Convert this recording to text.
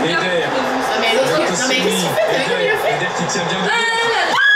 Eder. Non mais l'autre, non mais qu'est-ce que tu fais? Eder qui tient bien debout.